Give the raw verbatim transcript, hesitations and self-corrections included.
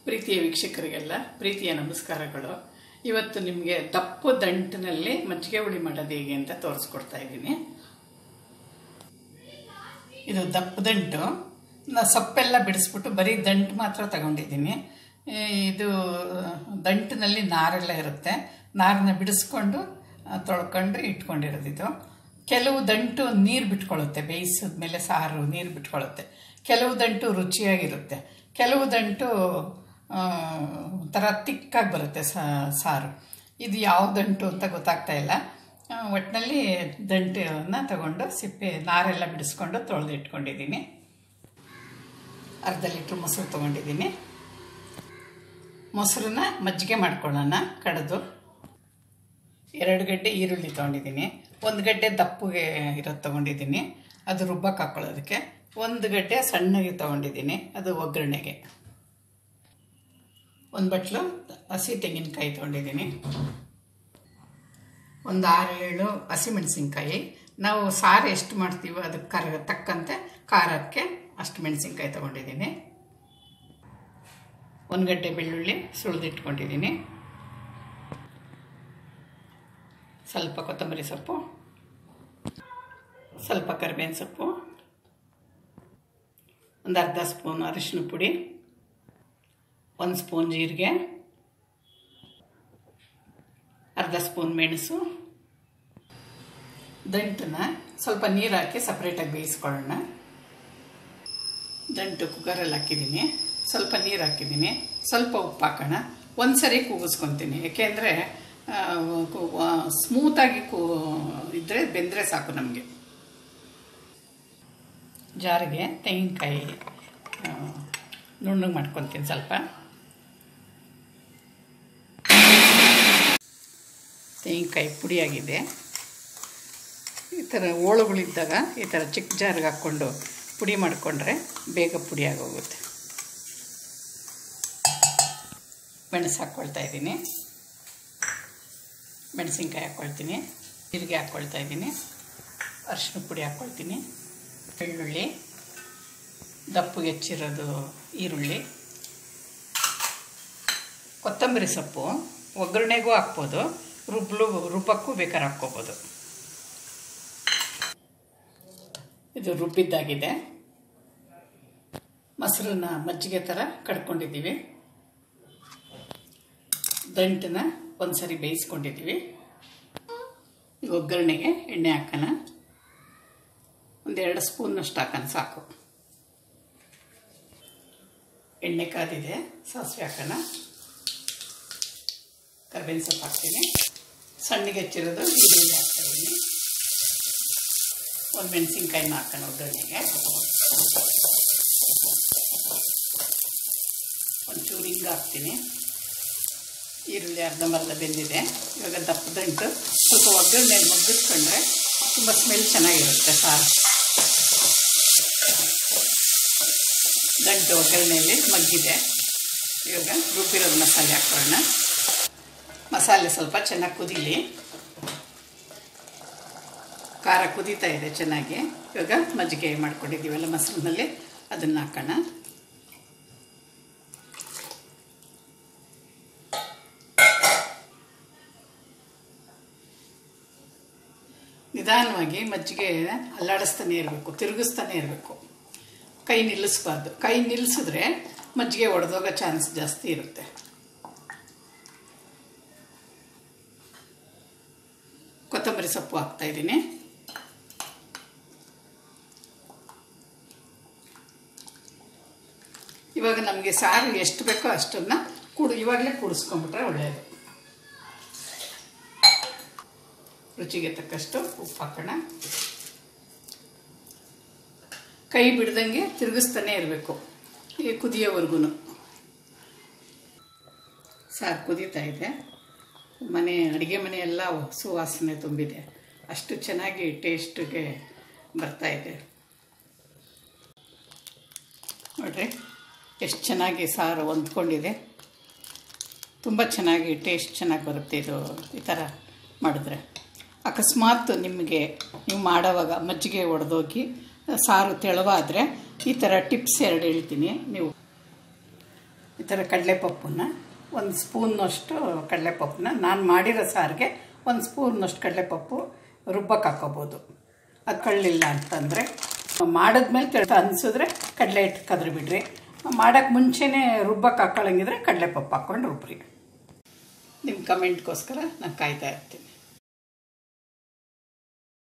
ಪ್ರೀತಿಯ ವೀಕ್ಷಕರಿಗೆಲ್ಲ ಪ್ರೀತಿಯ ನಮಸ್ಕಾರಗಳು. ಇವತ್ತು ನಿಮಗೆ ದಪ್ಪು ದಂಟಿನಲ್ಲಿ ಮಜ್ಜಿಗೆ ಹುಳಿ ಮಾಡೋದು ಹೇಗೆ ಅಂತ ತೋರಿಸ್ಕೊಡ್ತಾ ಇದ್ದೀನಿ. ಇದು ದಪ್ಪ ದಂಟು. ನಾ ಸೊಪ್ಪೆಲ್ಲ ಬಿಡಿಸ್ಬಿಟ್ಟು ಬರೀ ದಂಟು ಮಾತ್ರ ತಗೊಂಡಿದ್ದೀನಿ. ಇದು ದಂಟಿನಲ್ಲಿ ನಾರೆಲ್ಲ ಇರುತ್ತೆ. ನಾರನ್ನ ಬಿಡಿಸ್ಕೊಂಡು ತೊಳ್ಕೊಂಡು ಇಟ್ಕೊಂಡಿರೋದು. ಇದು ಕೆಲವು ದಂಟು ನೀರು ಬಿಟ್ಕೊಳ್ಳುತ್ತೆ, ಬೇಯಿಸಿದ ಮೇಲೆ ಸಾರು ನೀರು ಬಿಟ್ಕೊಳ್ಳುತ್ತೆ. ಕೆಲವು ದಂಟು ರುಚಿಯಾಗಿರುತ್ತೆ, ಕೆಲವು ದಂಟು ಒಂಥರ ತಿಕ್ಕಾಗಿ ಬರುತ್ತೆ ಸಾರು. ಇದು ಯಾವ ದಂಟು ಅಂತ ಗೊತ್ತಾಗ್ತಾ ಇಲ್ಲ. ಒಟ್ಟಿನಲ್ಲಿ ದಂಟನ್ನು ತಗೊಂಡು ಸಿಪ್ಪೆ ನಾರೆಲ್ಲ ಬಿಡಿಸ್ಕೊಂಡು ತೊಳೆದು ಇಟ್ಕೊಂಡಿದ್ದೀನಿ. ಅರ್ಧ ಲೀಟ್ರ್ ಮೊಸರು ತೊಗೊಂಡಿದ್ದೀನಿ. ಮೊಸರನ್ನ ಮಜ್ಜಿಗೆ ಮಾಡ್ಕೊಳ್ಳೋಣ ಕಡಿದು. ಎರಡು ಗಡ್ಡೆ ಈರುಳ್ಳಿ ತೊಗೊಂಡಿದ್ದೀನಿ. ಒಂದು ಗಡ್ಡೆ ದಪ್ಪಗೆ ಇರೋದು ತೊಗೊಂಡಿದ್ದೀನಿ, ಅದು ರುಬ್ಬಕ್ಕೆ ಹಾಕ್ಕೊಳ್ಳೋದಕ್ಕೆ. ಒಂದು ಗಡ್ಡೆ ಸಣ್ಣಗೆ ತೊಗೊಂಡಿದ್ದೀನಿ, ಅದು ಒಗ್ಗರಣೆಗೆ. ಒಂದು ಬಟ್ಲು ಹಸಿ ತೆಂಗಿನಕಾಯಿ ತೊಗೊಂಡಿದ್ದೀನಿ. ಒಂದು ಆರು ಏಳು ಹಸಿಮೆಣಸಿನ್ಕಾಯಿ. ನಾವು ಸಾರು ಎಷ್ಟು ಮಾಡ್ತೀವೋ ಅದಕ್ಕೆ ಖಾರ ತಕ್ಕಂತೆ ಖಾರಕ್ಕೆ ಅಷ್ಟು ಮೆಣಸಿನ್ಕಾಯಿ ತೊಗೊಂಡಿದ್ದೀನಿ. ಒಂದು ಗಡ್ಡೆ ಬೆಳ್ಳುಳ್ಳಿ ಸುಳಿದಿಟ್ಕೊಂಡಿದ್ದೀನಿ. ಸ್ವಲ್ಪ ಕೊತ್ತಂಬರಿ ಸೊಪ್ಪು, ಸ್ವಲ್ಪ ಕರಿಬೇವಿನ ಸೊಪ್ಪು, ಒಂದು ಅರ್ಧ ಸ್ಪೂನ್ ಅರಿಶಿನ ಪುಡಿ, ಒಂದು ಸ್ಪೂನ್ ಜೀರಿಗೆ, ಅರ್ಧ ಸ್ಪೂನ್ ಮೆಣಸು. ದಂಟನ್ನ ಸ್ವಲ್ಪ ನೀರು ಹಾಕಿ ಸಪ್ರೇಟಾಗಿ ಬೇಯಿಸ್ಕೊಳ್ಳೋಣ. ದಂಟು ಕುಕ್ಕರಲ್ಲಿ ಹಾಕಿದ್ದೀನಿ, ಸ್ವಲ್ಪ ನೀರು ಹಾಕಿದ್ದೀನಿ, ಸ್ವಲ್ಪ ಉಪ್ಪು ಹಾಕೋಣ. ಒಂದು ಸರಿ ಕೂಗಿಸ್ಕೊತೀನಿ, ಏಕೆಂದರೆ ಸ್ಮೂತಾಗಿ ಕೂ ಇದ್ದರೆ ಬೆಂದರೆ ಸಾಕು ನಮಗೆ. ಜಾರಿಗೆ ತೆಂಗಿನಕಾಯಿ ನುಣ್ಣಗೆ ಮಾಡ್ಕೊತೀನಿ. ಸ್ವಲ್ಪ ತೆಂಗಿನಕಾಯಿ ಪುಡಿಯಾಗಿದೆ. ಈ ಥರ ಹೋಳುಗಳಿದ್ದಾಗ ಈ ಥರ ಚಿಕ್ಕ ಜಾರಿಗೆ ಹಾಕ್ಕೊಂಡು ಪುಡಿ ಮಾಡಿಕೊಂಡ್ರೆ ಬೇಗ ಪುಡಿ ಆಗೋಗುತ್ತೆ. ಮೆಣಸು ಹಾಕ್ಕೊಳ್ತಾ ಇದ್ದೀನಿ, ಮೆಣಸಿನ್ಕಾಯಿ ಹಾಕ್ಕೊಳ್ತೀನಿ, ಜೀರಿಗೆ ಹಾಕ್ಕೊಳ್ತಾ ಇದ್ದೀನಿ, ಅರಿಶಿನ ಪುಡಿ ಹಾಕ್ಕೊಳ್ತೀನಿ, ಬೆಳ್ಳುಳ್ಳಿ, ದಪ್ಪಗೆ ಹೆಚ್ಚಿರೋದು ಈರುಳ್ಳಿ, ಕೊತ್ತಂಬರಿ ಸೊಪ್ಪು. ಒಗ್ಗರಣೆಗೂ ಹಾಕ್ಬೋದು, ರುಬ್ಲು ರುಬ್ಬಕ್ಕೂ ಬೇಕಾದ್ರೆ ಹಾಕ್ಕೋಬೋದು. ಇದು ರುಬ್ಬಿದ್ದಾಗಿದೆ. ಮೊಸರನ್ನ ಮಜ್ಜಿಗೆ ಥರ ಕಡ್ಕೊಂಡಿದ್ದೀವಿ. ದಂಟನ್ನ ಒಂದು ಸರಿ ಬೇಯಿಸ್ಕೊಂಡಿದ್ದೀವಿ. ಈಗ ಒಗ್ಗರಣೆಗೆ ಎಣ್ಣೆ ಹಾಕೋಣ. ಒಂದೆರಡು ಸ್ಪೂನ್ನಷ್ಟು ಹಾಕೋಣ ಸಾಕು. ಎಣ್ಣೆ ಕಾದಿದೆ, ಸಾಸಿವೆ ಹಾಕೋಣ. ಕರಿಬೇವಿನ ಸೊಪ್ಪು ಹಾಕ್ತೀನಿ, ಸಣ್ಣಗೆ ಹೆಚ್ಚಿರೋದು ಈರುಳ್ಳಿ ಹಾಕ್ತಾಯಿದ್ದೀನಿ. ಒಂದು ಮೆಣಸಿನ್ಕಾಯಿನ ಹಾಕೋಣ ಒಗ್ಗರಣೆಗೆ. ಒಂಚೂರು ಹಿಂಗೆ ಹಾಕ್ತೀನಿ. ಈರುಳ್ಳಿ ಅರ್ಧಂಬರ್ಧ ಬೆಂದಿದೆ. ಇವಾಗ ದಪ್ಪ ದಂಟು ಸ್ವಲ್ಪ ಒಗ್ಗರಣೆ ಮಗ್ಗಿಸ್ಕೊಂಡ್ರೆ ತುಂಬ ಸ್ಮೆಲ್ ಚೆನ್ನಾಗಿರುತ್ತೆ ಸಾರು. ದಂಟು ಒಗ್ಗರಣೆಯಲ್ಲಿ ಮಗ್ಗಿದೆ. ಇವಾಗ ರುಬ್ಬಿರೋದು ಮಸಾಲೆ ಹಾಕೋಣ. ಮಸಾಲೆ ಸ್ವಲ್ಪ ಚೆನ್ನಾಗಿ ಕುದೀಲಿ. ಖಾರ ಕುದೀತಾ ಇದೆ ಚೆನ್ನಾಗಿ. ಇವಾಗ ಮಜ್ಜಿಗೆ ಮಾಡ್ಕೊಂಡಿದ್ದೀವಲ್ಲ ಮೊಸರಿನಲ್ಲಿ, ಅದನ್ನು ಹಾಕೋಣ. ನಿಧಾನವಾಗಿ ಮಜ್ಜಿಗೆ ಅಲ್ಲಾಡಿಸ್ತಾನೆ ಇರಬೇಕು, ತಿರುಗಿಸ್ತಾನೆ ಇರಬೇಕು. ಕೈ ನಿಲ್ಲಿಸ್ಬಾರ್ದು. ಕೈ ನಿಲ್ಲಿಸಿದ್ರೆ ಮಜ್ಜಿಗೆ ಒಡೆದೋಗೋ ಚಾನ್ಸ್ ಜಾಸ್ತಿ ಇರುತ್ತೆ. ಕೊತ್ತಂಬರಿ ಸೊಪ್ಪು ಹಾಕ್ತಾಯಿದ್ದೀನಿ. ಇವಾಗ ನಮಗೆ ಸಾರು ಎಷ್ಟು ಬೇಕೋ ಅಷ್ಟನ್ನು ಕೂಡು ಇವಾಗಲೇ ಕೂಡಿಸ್ಕೊಂಡ್ಬಿಟ್ರೆ ಒಳ್ಳೆಯದು. ರುಚಿಗೆ ತಕ್ಕಷ್ಟು ಉಪ್ಪು ಹಾಕೋಣ. ಕೈ ಬಿಡ್ದಂಗೆ ತಿರುಗಿಸ್ತಾನೆ ಇರಬೇಕು ಈ ಕುದಿಯೋವರೆಗೂ. ಸಾರು ಕುದೀತಾ ಇದೆ. ಮನೆ ಅಡುಗೆ ಮನೆ ಎಲ್ಲ ಸುವಾಸನೆ ತುಂಬಿದೆ. ಅಷ್ಟು ಚೆನ್ನಾಗಿ ಟೇಸ್ಟಿಗೆ ಬರ್ತಾಯಿದೆ ನೋಡಿರಿ. ಎಷ್ಟು ಚೆನ್ನಾಗಿ ಸಾರು ಹೊಂದ್ಕೊಂಡಿದೆ. ತುಂಬ ಚೆನ್ನಾಗಿ ಟೇಸ್ಟ್ ಚೆನ್ನಾಗಿ ಬರುತ್ತೆ ಇದು ಈ ಥರ ಮಾಡಿದ್ರೆ. ಅಕಸ್ಮಾತ್ ನಿಮಗೆ ನೀವು ಮಾಡೋವಾಗ ಮಜ್ಜಿಗೆ ಒಡೆದೋಗಿ ಸಾರು ತೆಳುವಾದರೆ ಈ ಥರ ಟಿಪ್ಸ್ ಎರಡು ಹೇಳ್ತೀನಿ. ನೀವು ಈ ಥರ ಕಡಲೆಪಪ್ಪನ್ನ ಒಂದು ಸ್ಪೂನ್ನಷ್ಟು ಕಡಲೆಪಪ್ಪನ್ನ ನಾನು ಮಾಡಿರೋ ಸಾರಿಗೆ ಒಂದು ಸ್ಪೂನ್ನಷ್ಟು ಕಡಲೆಪಪ್ಪು ರುಬ್ಬಕ್ಕೆ ಹಾಕೋಬೋದು. ಅದು ಕಳ್ಳಿಲ್ಲ ಅಂತಂದರೆ ಮಾಡಿದ್ಮೇಲೆ ತಿಳ್ತಾ ಅನಿಸಿದ್ರೆ ಕಡಲೆ ಹಿಟ್ಟು ಕದ್ರಿ ಬಿಡ್ರಿ. ಮಾಡೋಕ್ಕೆ ಮುಂಚೆನೇ ರುಬ್ಬಕ್ಕೆ ಹಾಕೊಳ್ಳಂಗಿದ್ರೆ ಕಡಲೆಪಪ್ಪು ಹಾಕ್ಕೊಂಡು ರುಬ್ಬ್ರಿ. ನಿಮ್ಮ ಕಮೆಂಟ್ಗೋಸ್ಕರ ನಾನು ಕಾಯ್ತಾ ಇರ್ತೀನಿ.